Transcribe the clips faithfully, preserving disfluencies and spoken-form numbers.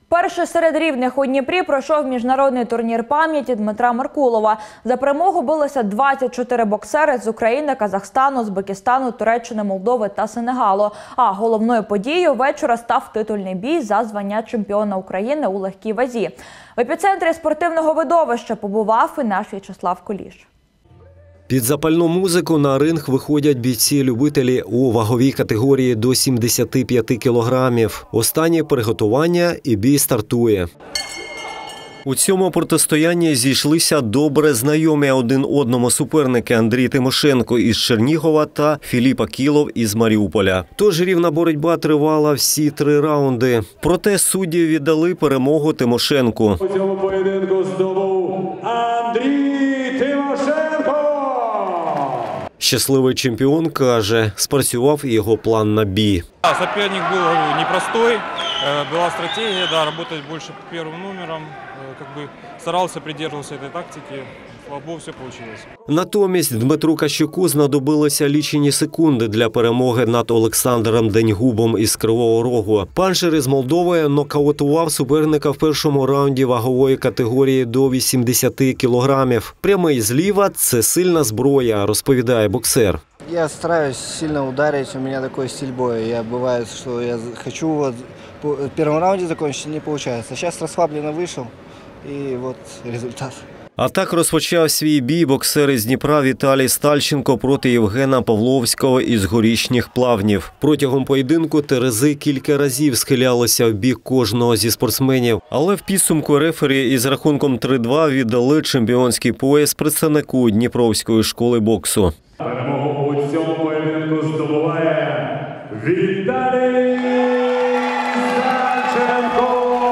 Перший серед рівних у Дніпрі пройшов міжнародний турнір пам'яті Дмитра Меркулова. За перемогу билися двадцять чотири боксери з України, Казахстану, Узбекистану, Туреччини, Молдови та Сенегалу. А головною подією вечора став титульний бій за звання чемпіона України у легкій вазі. В епіцентрі спортивного видовища побував і наш В'ячеслав Куліш. Під запальну музику на ринг виходять бійці-любителі у ваговій категорії до сімдесяти п'яти кілограмів. Останнє приготування і бій стартує. У цьому протистоянні зійшлися добре знайомі один одному суперники Андрій Тимошенко із Чернігова та Філіп Акілов із Маріуполя. Тож рівна боротьба тривала всі три раунди. Проте судді віддали перемогу Тимошенку. У цьому поєдинку здобув Андрій Тимошенко. Щасливий чемпіон каже, спрацював і його план на бій. Соперник був непростой, була стратегія, да, працювати більше першим номером, как бы старався придержуватися цієї тактики, слава Богу, все вийшло. Натомість Дмитру Кащуку знадобилися лічені секунди для перемоги над Олександром Деньгубом із Кривого Рогу. Паншер із Молдови нокаутував суперника в першому раунді вагової категорії до вісімдесяти кілограмів. Прямий зліва – це сильна зброя, розповідає боксер. Я стараюсь сильно ударить, у меня такой стиль боя. Я бывает, что я хочу вот в первом раунде закончить, не получается. Сейчас расслабленно вышел, и вот результат. А так розпочав свій бій боксер із Дніпра Віталій Стальченко проти Євгена Павловського із Горішніх Плавнів. Протягом поєдинку терези кілька разів схилялися в бік кожного зі спортсменів. Але в підсумку рефері із рахунком три-два віддали чемпіонський пояс представнику Дніпровської школи боксу. Перемогу у цьому поєдинку здобуває Віталій Стальченко.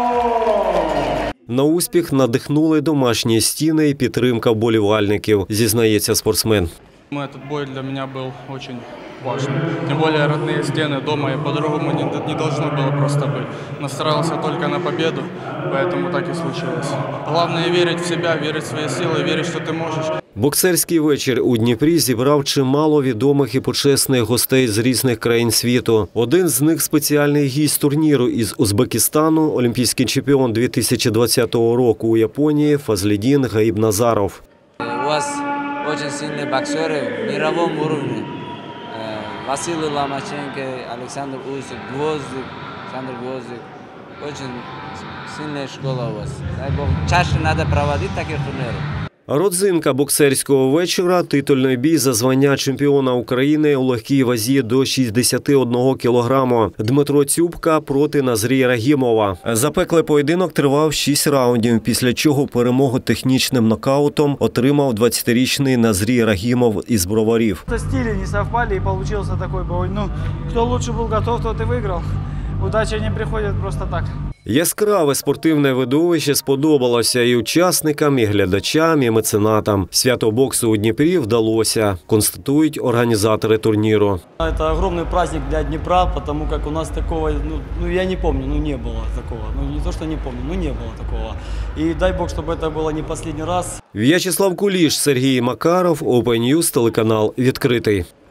На успіх надихнули домашні стіни і підтримка вболівальників, зізнається спортсмен. Этот бой для меня был очень важен. Тем более родные стены дома, и по-другому не, не должно было просто быть. Но старался только на победу, поэтому так и случилось. Главное верить в себя, верить в свои силы, верить, что ты можешь. Боксерський вечір у Дніпрі зібрав чимало відомих і почесних гостей з різних країн світу. Один з них – спеціальний гість турніру із Узбекистану, олімпійський чемпіон дві тисячі двадцятого року у Японії Фазлідін Гаїбназаров. У вас очень сильные боксеры в мировом уровне. Василий Ломаченко, Александр Усик, Гвоздик, Александр Гвоздик. Очень сильная школа у вас. Дай Бог, чаще надо проводить такие турниры. Родзинка боксерського вечора – титульний бій за звання чемпіона України у легкій вазі до шістдесяти одного кілограму. Дмитро Цюбка проти Назрі Рагімова. Запеклий поєдинок тривав шість раундів, після чого перемогу технічним нокаутом отримав двадцятирічний Назрі Рагімов із Броварів. Стили не совпали, и получился такой бой. Ну, кто лучше был готов, тот и выиграл. Удача не приходит просто так. Яскраве спортивне видовище сподобалося і учасникам, і глядачам, і меценатам. Свято боксу у Дніпрі вдалося, констатують організатори турніру. Это огромный праздник для Днепра, потому как у нас такого, ну, ну я не помню, ну не было такого. Ну не то, что не помню, ну не было такого. И дай Бог, чтобы это было не последний раз. В'ячеслав Куліш, Сергій Макаров, Open News, телеканал «Відкритий».